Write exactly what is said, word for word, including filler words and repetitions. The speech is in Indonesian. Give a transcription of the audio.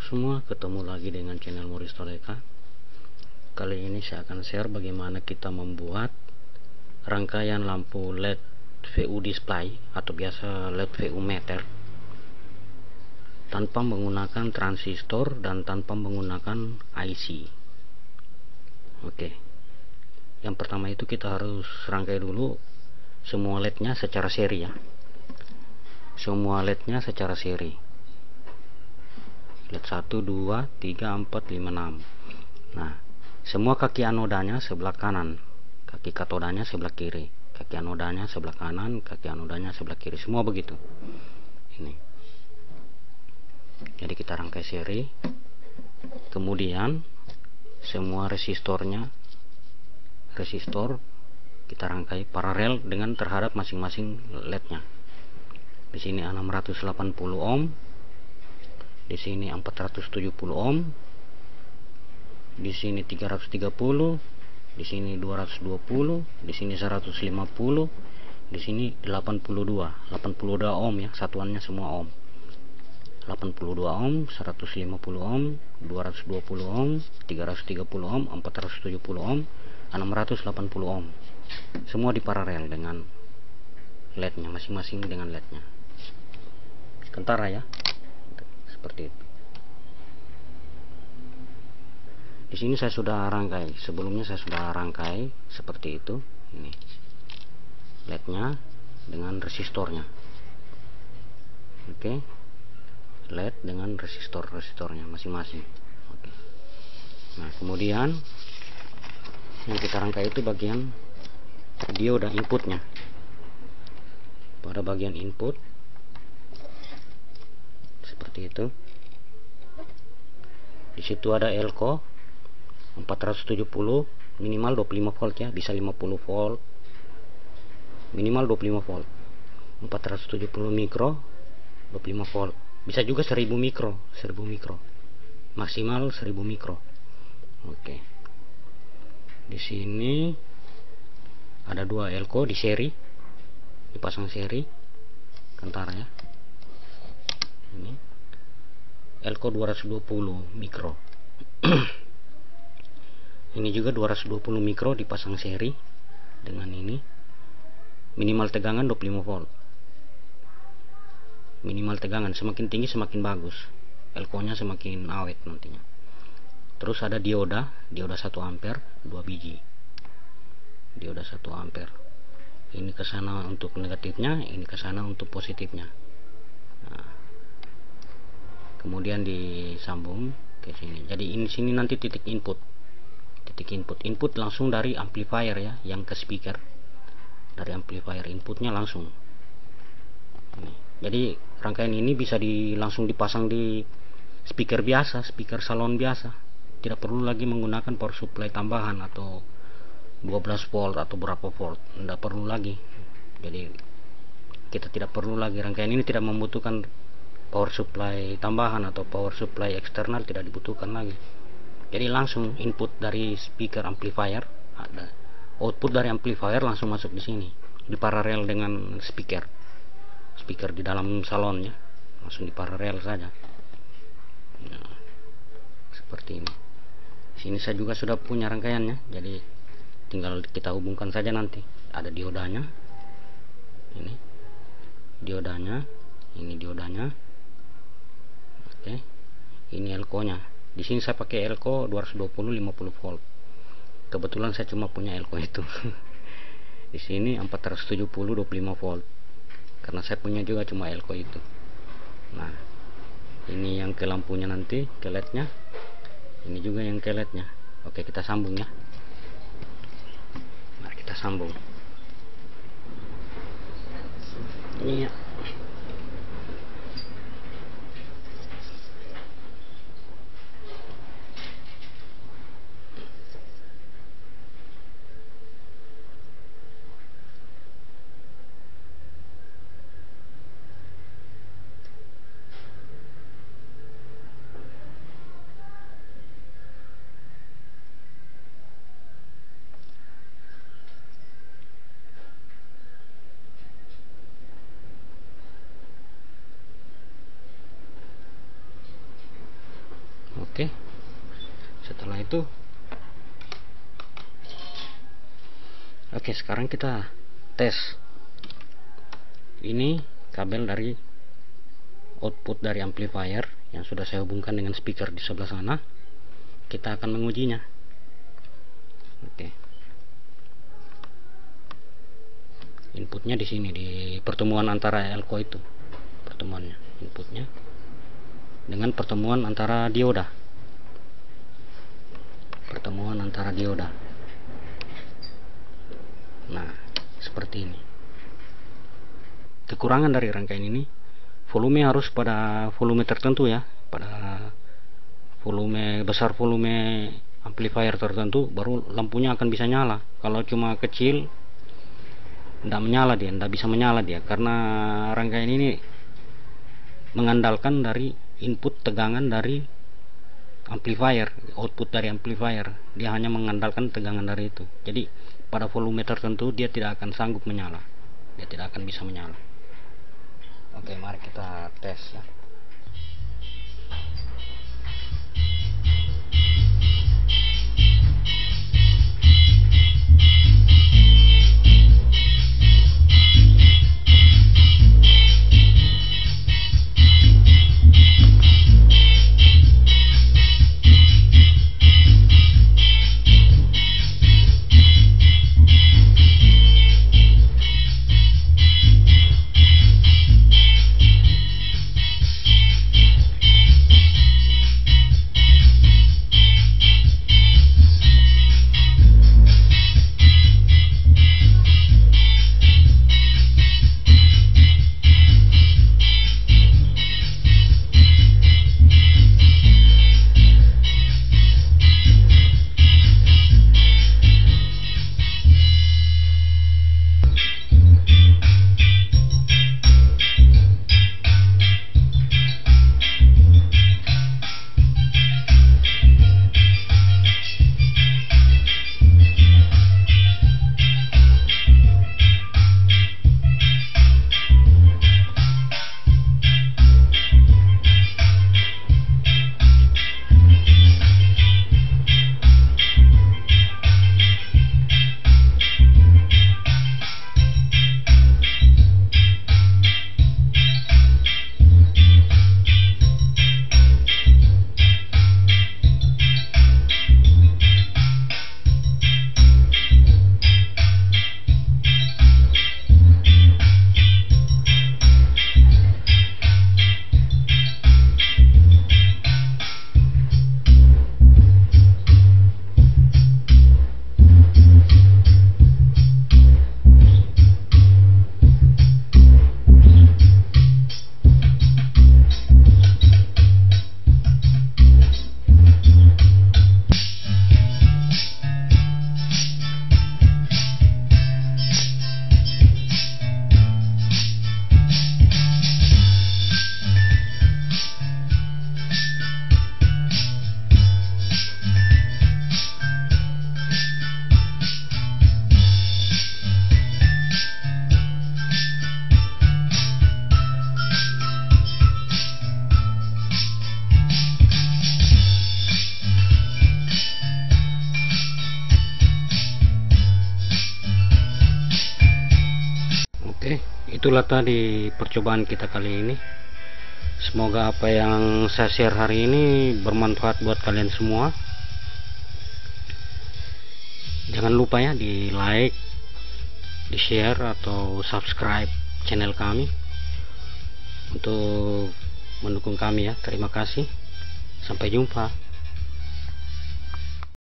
semua, ketemu lagi dengan channel Moris Toleka. Kali ini saya akan share bagaimana kita membuat rangkaian lampu L E D V U display atau biasa L E D V U meter tanpa menggunakan transistor dan tanpa menggunakan I C. Oke, yang pertama itu kita harus rangkai dulu semua L E D-nya secara seri ya. Semua L E D-nya secara seri. L E D satu, dua, tiga, empat, lima, enam. Nah, semua kaki anodanya sebelah kanan, kaki katodanya sebelah kiri, kaki anodanya sebelah kanan, kaki anodanya sebelah kiri, semua begitu. Ini. Jadi kita rangkai seri. Kemudian semua resistornya, resistor kita rangkai paralel dengan terhadap masing-masing L E D-nya. Di sini enam ratus delapan puluh ohm, di sini empat ratus tujuh puluh ohm, di sini tiga ratus tiga puluh, di sini dua ratus dua puluh, di sini seratus lima puluh, di sini delapan puluh dua, delapan puluh dua ohm ya, satuannya semua ohm. delapan puluh dua ohm, seratus lima puluh ohm, dua ratus dua puluh ohm, tiga ratus tiga puluh ohm, empat ratus tujuh puluh ohm, enam ratus delapan puluh ohm. Semua diparalel dengan L E D-nya masing-masing dengan L E D-nya. Kentara ya. Seperti itu. Di sini saya sudah rangkai, sebelumnya saya sudah rangkai seperti itu. Ini L E D-nya dengan resistornya. Oke, L E D dengan resistor-resistornya masing-masing. Oke. Nah, kemudian yang kita rangkai itu bagian dioda inputnya. Pada bagian input seperti itu. Di situ ada elko empat ratus tujuh puluh, minimal dua puluh lima volt ya, bisa lima puluh volt, minimal dua puluh lima volt. empat ratus tujuh puluh mikro, dua puluh lima volt. Bisa juga seribu mikro, seribu mikro. Maksimal seribu mikro. Oke. Di sini ada dua elko di seri, dipasang seri, kentara ya. Ini elko dua ratus dua puluh mikro. Ini juga dua ratus dua puluh mikro dipasang seri dengan ini. Minimal tegangan dua puluh lima volt. Minimal tegangan semakin tinggi semakin bagus. Elko-nya semakin awet nantinya. Terus ada dioda, dioda satu ampere, dua biji. Dioda satu ampere. Ini ke sana untuk negatifnya, ini ke sana untuk positifnya. Nah, kemudian disambung ke sini. Jadi ini sini nanti titik input. Titik input. Input langsung dari amplifier ya, yang ke speaker. Dari amplifier inputnya langsung. Ini. Jadi rangkaian ini bisa di, langsung dipasang di speaker biasa, speaker salon biasa. Tidak perlu lagi menggunakan power supply tambahan atau dua belas volt atau berapa volt. Tidak perlu lagi. Jadi kita tidak perlu lagi, rangkaian ini tidak membutuhkan power supply tambahan atau power supply eksternal, tidak dibutuhkan lagi. Jadi langsung input dari speaker amplifier, ada output dari amplifier langsung masuk di sini, di paralel dengan speaker, speaker di dalam salonnya, langsung di paralel saja. Nah, seperti ini. Di sini saya juga sudah punya rangkaiannya, jadi tinggal kita hubungkan saja nanti. Ada diodanya, ini diodanya, ini diodanya. Oke, ini elko-nya. Di sini saya pakai elko dua ratus dua puluh lima puluh volt. Kebetulan saya cuma punya elko itu. Di sini empat ratus tujuh puluh dua puluh lima volt. Karena saya punya juga cuma elko itu. Nah, ini yang ke lampunya nanti, ke L E D-nya. Ini juga yang ke L E D-nya. Oke, kita sambung ya. Mari kita sambung. Ini ya. Setelah itu, oke, sekarang kita tes. Ini kabel dari output dari amplifier yang sudah saya hubungkan dengan speaker di sebelah sana. Kita akan mengujinya. Oke. Inputnya di sini, di pertemuan antara elko itu. Pertemuannya, inputnya dengan pertemuan antara dioda. Pertemuan antara dioda. Nah, seperti ini. Kekurangan dari rangkaian ini, volume harus pada volume tertentu ya, pada volume besar, volume amplifier tertentu, baru lampunya akan bisa nyala. Kalau cuma kecil, tidak menyala dia, tidak bisa menyala dia, karena rangkaian ini mengandalkan dari input tegangan dari amplifier, output dari amplifier. Dia hanya mengandalkan tegangan dari itu. Jadi pada volume tertentu dia tidak akan sanggup menyala, dia tidak akan bisa menyala. Oke, mari kita tes ya. Oke, itulah tadi percobaan kita kali ini. Semoga apa yang saya share hari ini bermanfaat buat kalian semua. Jangan lupa ya di like, di share atau subscribe channel kami untuk mendukung kami ya. Terima kasih. Sampai jumpa.